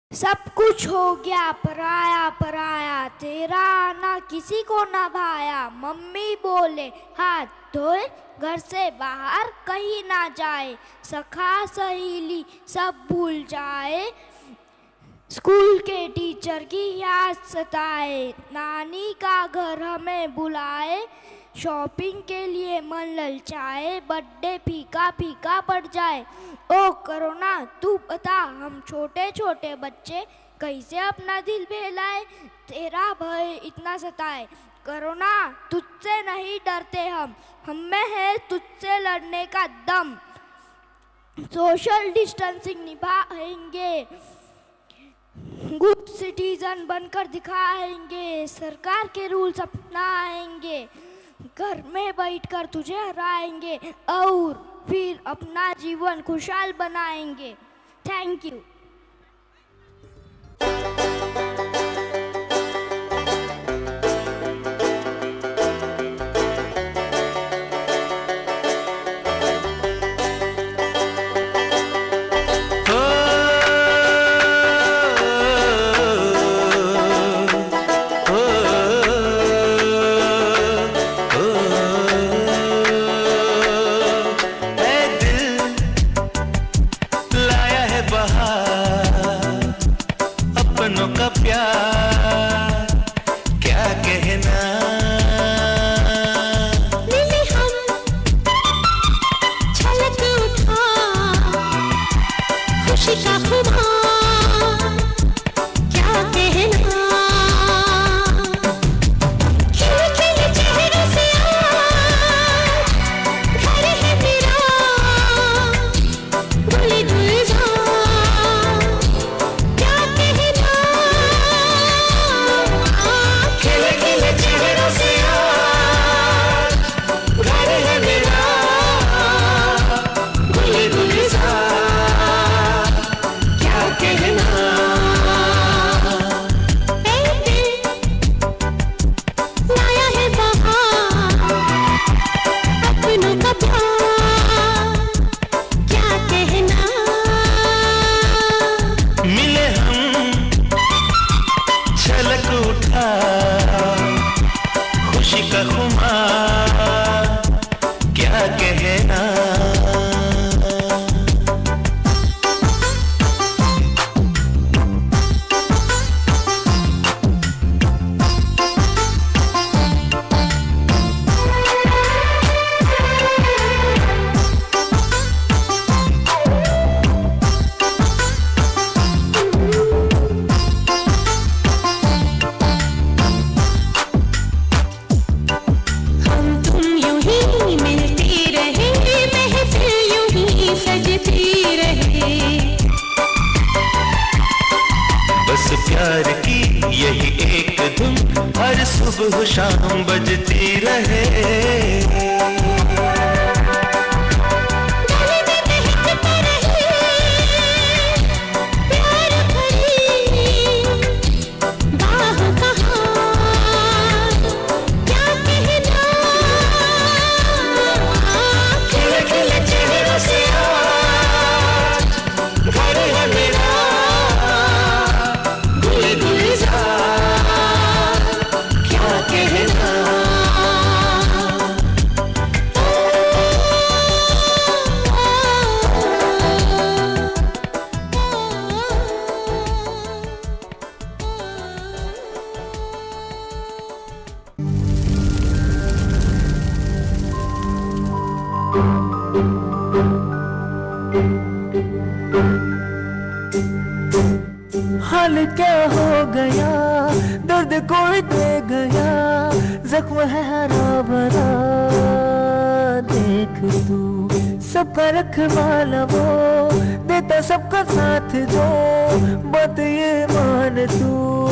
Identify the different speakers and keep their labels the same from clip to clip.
Speaker 1: सब कुछ हो गया पराया पराया, तेरा आना किसी को न भाया। मम्मी बोले हाथ धोए, घर से बाहर कहीं ना जाए। सखा सहेली सब भूल जाए, स्कूल के टीचर की याद सताए। नानी का घर हमें बुलाए, शॉपिंग के लिए मन ललचाए। बर्थडे फीका फीका पड़ जाए। ओ कोरोना तू बता, हम छोटे छोटे बच्चे कैसे अपना दिल बहलाए। तेरा भय इतना सताए, कोरोना तुझसे नहीं डरते हम, हमें है तुझसे लड़ने का दम। सोशल डिस्टेंसिंग निभाएंगे, गुड सिटीजन बनकर दिखाएंगे। सरकार के रूल्स अपनाएंगे, घर में बैठकर तुझे हराएंगे और फिर अपना जीवन खुशहाल बनाएंगे। Thank you.
Speaker 2: शाम बजती रहे।
Speaker 3: हाल क्या हो गया, दर्द कोई दे गया, जख्म है हरा भरा। देख तू सबका रखवाला वो, देता सबका साथ जो, बात ये मान तू,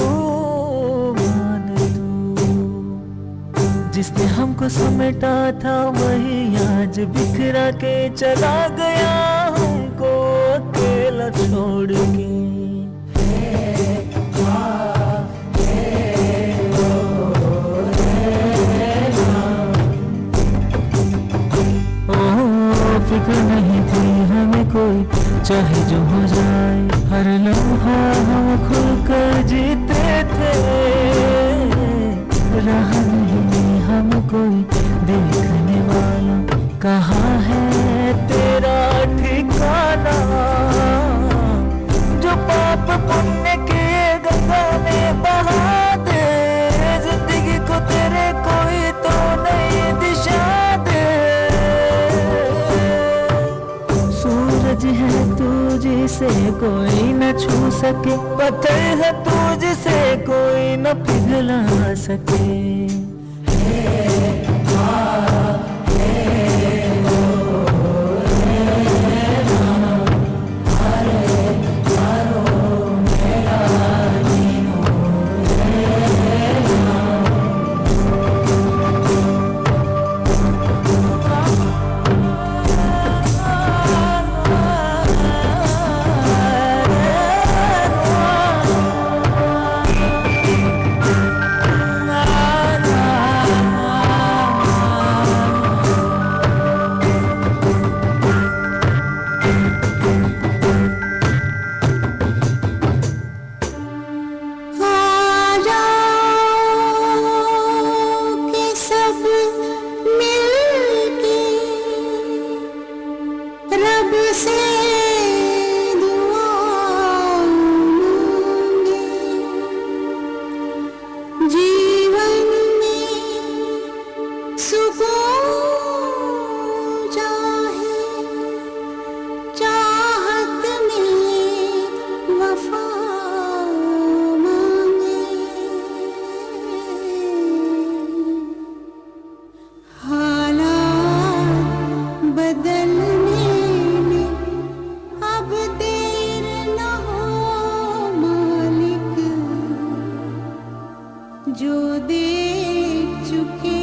Speaker 3: मान तू। जिसने हमको समेटा था वही आज बिखरा के चला गया, हमको अकेला छोड़ के। फिक्र नहीं थी हमें कोई, चाहे जो हो जाए हर लम्हा। कोई न छू सके, पत्थर है तू जिसे कोई न पिघला सके।
Speaker 4: जो देख चुके